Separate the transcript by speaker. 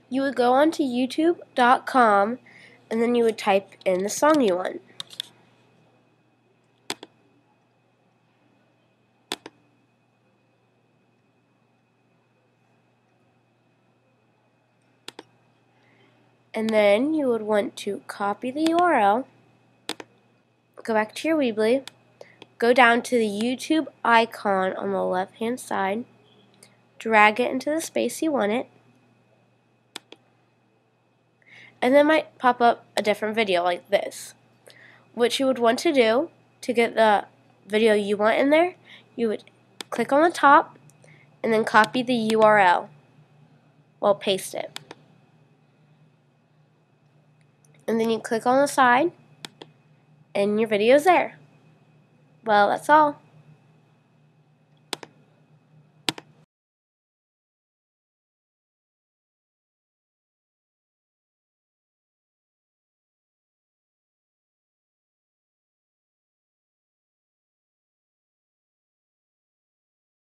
Speaker 1: you would go onto youtube.com and then you would type in the song you want. And then you would want to copy the URL, go back to your Weebly, go down to the YouTube icon on the left hand side, drag it into the space you want it, and then might pop up a different video like this. What you would want to do to get the video you want in there, you would click on the top and then copy the URL. Well, paste it. And then you click on the side and your video's there. Well, that's all.